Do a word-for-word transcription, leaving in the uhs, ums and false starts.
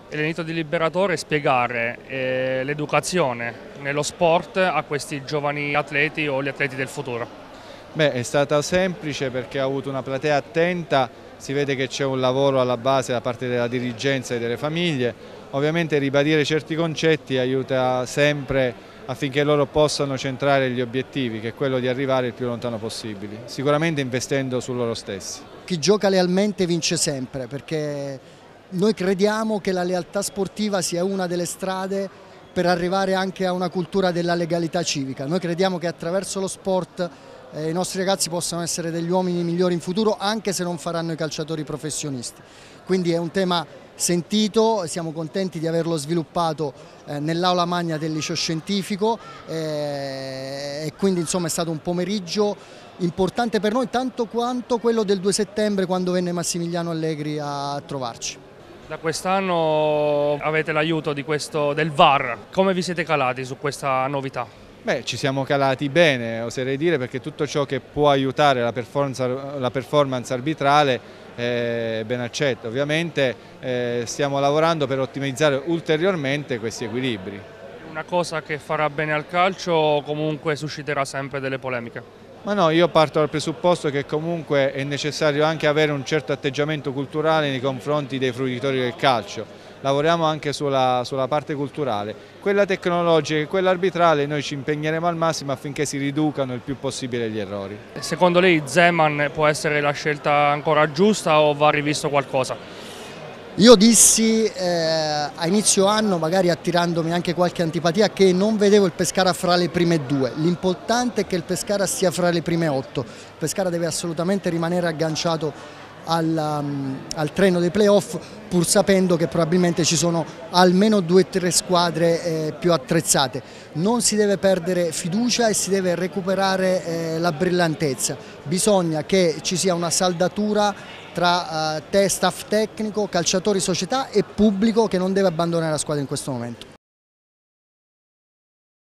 L'Elite di Liberatore è spiegare eh, l'educazione nello sport a questi giovani atleti o gli atleti del futuro. Beh, è stata semplice perché ha avuto una platea attenta, si vede che c'è un lavoro alla base da parte della dirigenza e delle famiglie. Ovviamente ribadire certi concetti aiuta sempre affinché loro possano centrare gli obiettivi, che è quello di arrivare il più lontano possibile, sicuramente investendo su loro stessi. Chi gioca lealmente vince sempre, perché noi crediamo che la lealtà sportiva sia una delle strade per arrivare anche a una cultura della legalità civica. Noi crediamo che attraverso lo sport eh, i nostri ragazzi possano essere degli uomini migliori in futuro, anche se non faranno i calciatori professionisti. Quindi è un tema sentito, siamo contenti di averlo sviluppato eh, nell'aula magna del liceo scientifico eh, e quindi insomma è stato un pomeriggio importante per noi, tanto quanto quello del due settembre, quando venne Massimiliano Allegri a trovarci. Da quest'anno avete l'aiuto di questo, del V A R, come vi siete calati su questa novità? Beh, ci siamo calati bene, oserei dire, perché tutto ciò che può aiutare la performance, la performance arbitrale è ben accetto. Ovviamente eh, stiamo lavorando per ottimizzare ulteriormente questi equilibri. Una cosa che farà bene al calcio o comunque susciterà sempre delle polemiche? Ma no, io parto dal presupposto che comunque è necessario anche avere un certo atteggiamento culturale nei confronti dei fruitori del calcio. Lavoriamo anche sulla, sulla parte culturale. Quella tecnologica e quella arbitrale noi ci impegneremo al massimo affinché si riducano il più possibile gli errori. Secondo lei Zeman può essere la scelta ancora giusta o va rivisto qualcosa? Io dissi eh, a inizio anno, magari attirandomi anche qualche antipatia, che non vedevo il Pescara fra le prime due. L'importante è che il Pescara sia fra le prime otto. Il Pescara deve assolutamente rimanere agganciato al, um, al treno dei playoff, pur sapendo che probabilmente ci sono almeno due o tre squadre eh, più attrezzate. Non si deve perdere fiducia e si deve recuperare eh, la brillantezza. Bisogna che ci sia una saldatura tra uh, te, staff tecnico, calciatori, società e pubblico che non deve abbandonare la squadra in questo momento.